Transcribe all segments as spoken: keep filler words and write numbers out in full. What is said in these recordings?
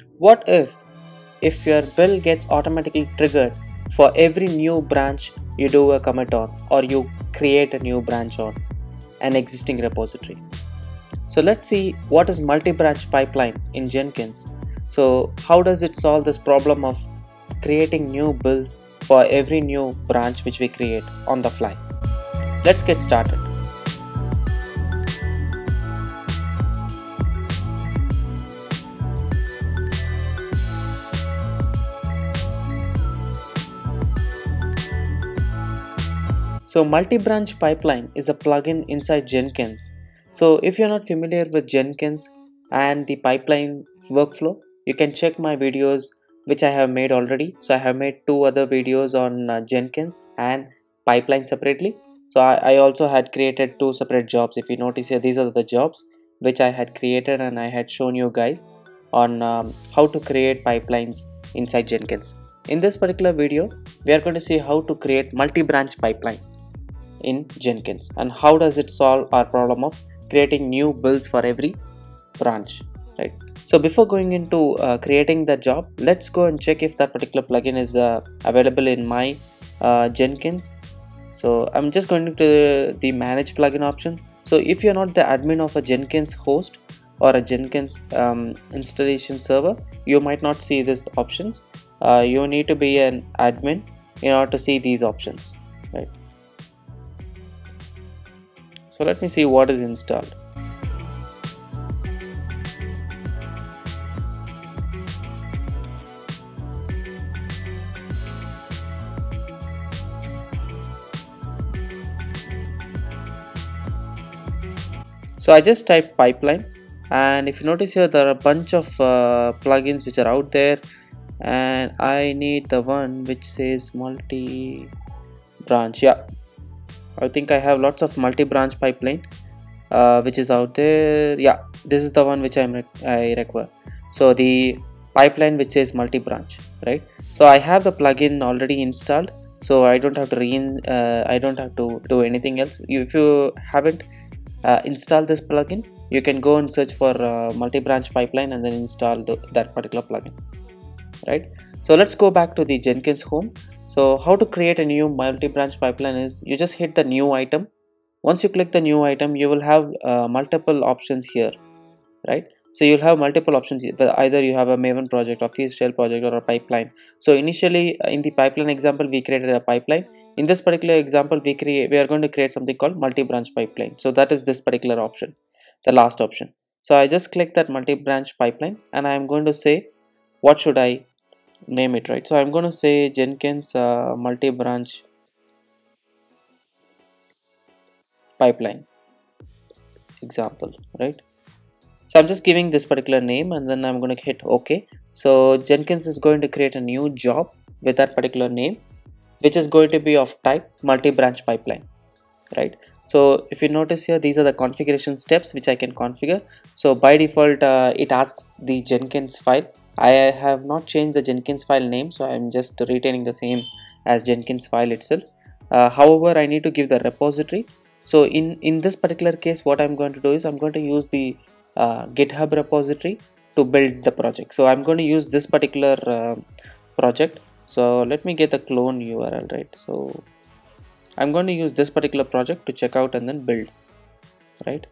What if if your build gets automatically triggered for every new branch you do a commit on, or you create a new branch on an existing repository? So let's see what is multi-branch pipeline in Jenkins. So how does it solve this problem of creating new builds for every new branch which we create on the fly? Let's get started. So multi-branch pipeline is a plugin inside Jenkins. So if you're not familiar with Jenkins and the pipeline workflow, you can check my videos which I have made already. So I have made two other videos on uh, Jenkins and pipeline separately. So I, I also had created two separate jobs. If you notice here, these are the jobs which I had created and I had shown you guys on um, how to create pipelines inside Jenkins. In this particular video, we are going to see how to create multi-branch pipeline in Jenkins and how does it solve our problem of creating new builds for every branch, right? So before going into uh, creating the job, let's go and check if that particular plugin is uh, available in my uh, Jenkins. So I'm just going to the manage plugin option. So if you're not the admin of a Jenkins host or a Jenkins um, installation server, you might not see these options. Uh, you need to be an admin in order to see these options, right? So let me see what is installed. So I just typed pipeline, and if you notice here, there are a bunch of uh, plugins which are out there, and I need the one which says multi branch. Yeah, I think I have lots of multi-branch pipeline uh, which is out there. Yeah, this is the one which I'm I require. So the pipeline which says multi-branch, right? So I have the plugin already installed, so I don't have to re uh, I don't have to do anything else. If you haven't uh, installed this plugin, you can go and search for uh, multi-branch pipeline and then install the, that particular plugin, right? So let's go back to the Jenkins home. So how to create a new multi-branch pipeline is you just hit the new item. Once you click the new item, you will have uh, multiple options here, right? So you'll have multiple options here, but either you have a Maven project or Feast Shell project or a pipeline. So initially in the pipeline example, we created a pipeline. In this particular example, we create we are going to create something called multi-branch pipeline. So that is this particular option, the last option. So I just click that multi-branch pipeline and I am going to say what should I name it, right? So I'm going to say Jenkins uh, multi-branch pipeline example, right? So I'm just giving this particular name and then I'm going to hit OK. So Jenkins is going to create a new job with that particular name, which is going to be of type multi-branch pipeline, right? So if you notice here, these are the configuration steps which I can configure. So by default, uh, it asks the Jenkins file. I have not changed the Jenkins file name, so I'm just retaining the same as Jenkins file itself. Uh, however, I need to give the repository. So in in this particular case, what I'm going to do is I'm going to use the uh, GitHub repository to build the project. So I'm going to use this particular uh, project. So let me get the clone U R L, right? So I'm going to use this particular project to check out and then build, right?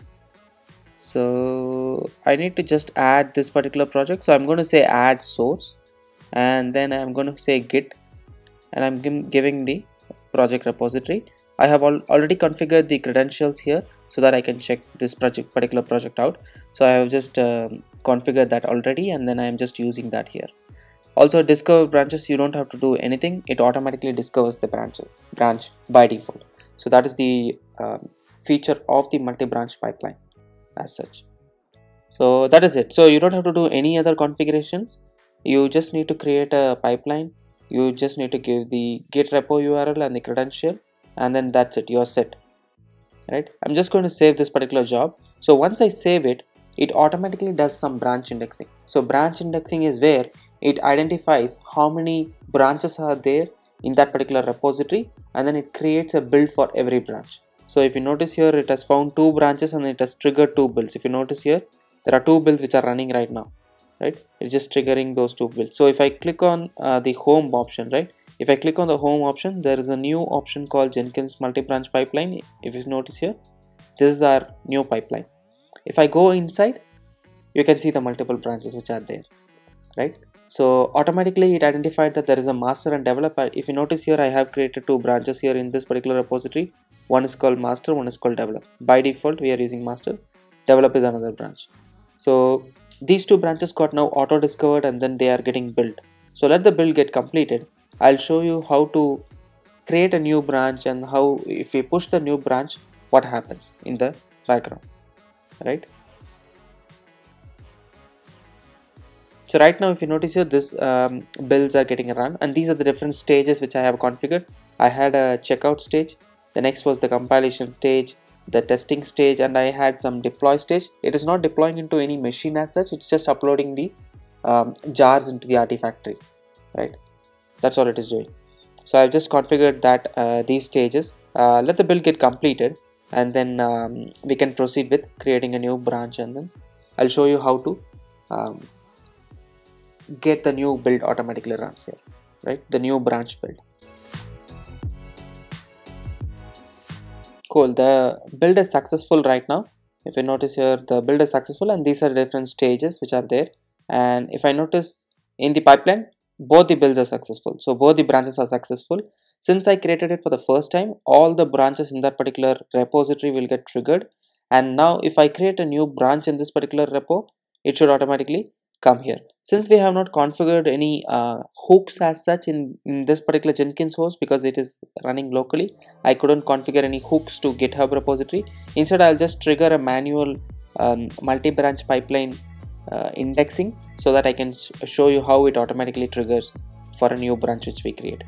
So I need to just add this particular project. So I'm going to say add source, and then I'm going to say git, and I'm giving the project repository. I have al already configured the credentials here so that I can check this project particular project out. So I have just um, configured that already, and then I am just using that here. Also, discover branches, you don't have to do anything. It automatically discovers the branch branch by default. So that is the um, feature of the multi-branch pipeline as such. So that is it. So you don't have to do any other configurations. You just need to create a pipeline. You just need to give the git repo U R L and the credential, and then that's it. You're set, right? I'm just going to save this particular job. So once I save it, it automatically does some branch indexing. So branch indexing is where it identifies how many branches are there in that particular repository, and then it creates a build for every branch. So if you notice here, it has found two branches and it has triggered two builds. If you notice here, there are two builds which are running right now, right? It's just triggering those two builds. So if I click on uh, the home option, right? If I click on the home option, there is a new option called Jenkins multi-branch pipeline. If you notice here, this is our new pipeline. If I go inside, you can see the multiple branches which are there, right? So automatically it identified that there is a master and developer. If you notice here, I have created two branches here in this particular repository. One is called master, one is called develop. By default, we are using master. Develop is another branch. So these two branches got now auto discovered and then they are getting built. So let the build get completed. I'll show you how to create a new branch and how, if we push the new branch, what happens in the background, right? So right now, if you notice here, this um, builds are getting run, and these are the different stages which I have configured. I had a checkout stage, the next was the compilation stage, the testing stage, and I had some deploy stage. It is not deploying into any machine as such, it's just uploading the um, jars into the Artifactory, right? That's all it is doing. So I've just configured that uh, these stages. Uh, let the build get completed, and then um, we can proceed with creating a new branch, and then I'll show you how to um, get the new build automatically run here, right? The new branch build. Cool, the build is successful right now. If you notice here, the build is successful, and these are different stages which are there. And if I notice in the pipeline, both the builds are successful, so both the branches are successful. Since I created it for the first time, all the branches in that particular repository will get triggered, and now if I create a new branch in this particular repo, it should automatically come here. Since we have not configured any uh, hooks as such in, in this particular Jenkins host, because it is running locally, I couldn't configure any hooks to GitHub repository. Instead, I'll just trigger a manual um, multi-branch pipeline uh, indexing, so that I can sh show you how it automatically triggers for a new branch which we create.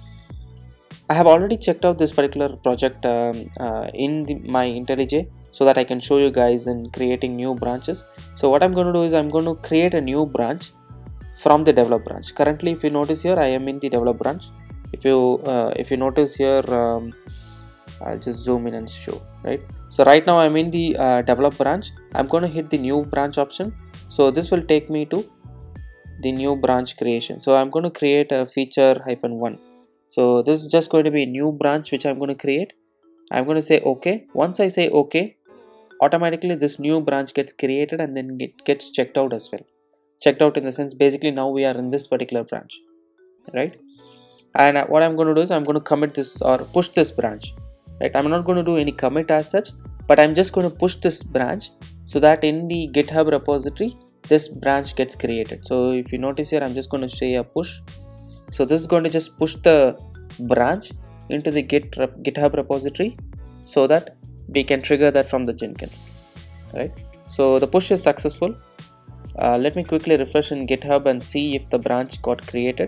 I have already checked out this particular project um, uh, in the, my IntelliJ, so that I can show you guys in creating new branches. So what I'm going to do is I'm going to create a new branch from the develop branch. Currently, if you notice here, I am in the develop branch. If you uh, if you notice here, um, I'll just zoom in and show, right? So right now I'm in the uh, develop branch. I'm going to hit the new branch option. So this will take me to the new branch creation. So I'm going to create a feature hyphen one. So this is just going to be a new branch which I'm going to create. I'm going to say OK. Once I say OK, automatically this new branch gets created and then it gets checked out as well. Checked out in the sense, basically now we are in this particular branch, right? And what I'm going to do is I'm going to commit this or push this branch, right? I'm not going to do any commit as such, but I'm just going to push this branch so that in the GitHub repository this branch gets created. So if you notice here, I'm just going to say a push. So this is going to just push the branch into the Git GitHub repository so that we can trigger that from the Jenkins, right? So the push is successful. Uh, let me quickly refresh in GitHub and see if the branch got created.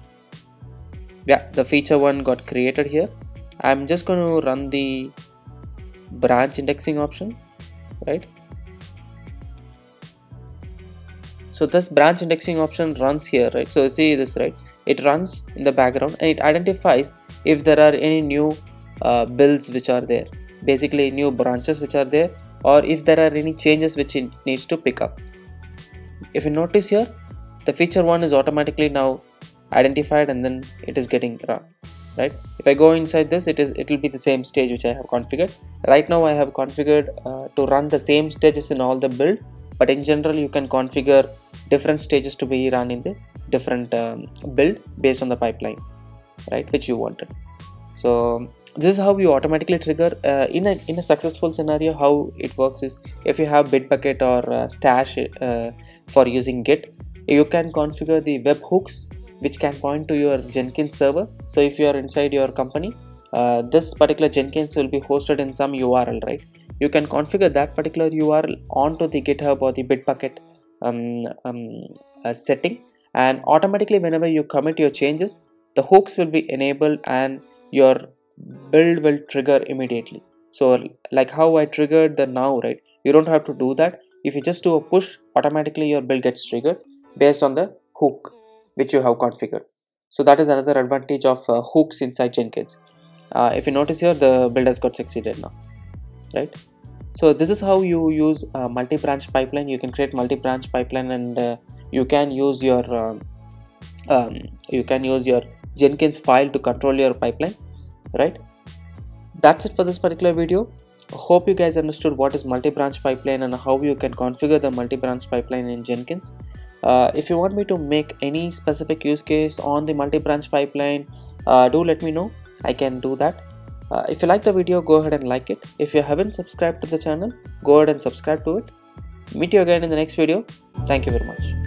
Yeah, the feature one got created here. I'm just going to run the branch indexing option, right? So this branch indexing option runs here, right? So see this, right? It runs in the background and it identifies if there are any new uh, builds which are there, basically new branches which are there, or if there are any changes which it needs to pick up. If you notice here, the feature one is automatically now identified and then it is getting run, right? If I go inside this, it is it will be the same stage which I have configured. Right now I have configured uh, to run the same stages in all the build, but in general you can configure different stages to be run in the different um, build based on the pipeline, right, which you wanted. So this is how you automatically trigger uh, in a in a successful scenario. How it works is, if you have Bitbucket or uh, Stash uh, for using Git, you can configure the webhooks which can point to your Jenkins server. So if you are inside your company, uh, this particular Jenkins will be hosted in some U R L, right? You can configure that particular U R L onto the GitHub or the Bitbucket um, um, uh, setting, and automatically whenever you commit your changes, the hooks will be enabled and your build will trigger immediately. So like how I triggered the now, right? You don't have to do that. If you just do a push, automatically your build gets triggered based on the hook which you have configured. So that is another advantage of uh, hooks inside Jenkins. Uh, if you notice here, the build has got succeeded now, right? So this is how you use a multi-branch pipeline. You can create multi-branch pipeline and uh, you can use your um, um, you can use your Jenkins file to control your pipeline, right? That's it for this particular video. I hope you guys understood what is multi-branch pipeline and how you can configure the multi-branch pipeline in Jenkins. Uh, if you want me to make any specific use case on the multi-branch pipeline, uh, do let me know. I can do that. Uh, if you like the video, go ahead and like it. If you haven't subscribed to the channel, go ahead and subscribe to it. Meet you again in the next video. Thank you very much.